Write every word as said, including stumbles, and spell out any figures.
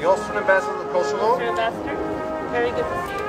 The Austrian ambassador to Kosovo. Mister Ambassador, very good to see you.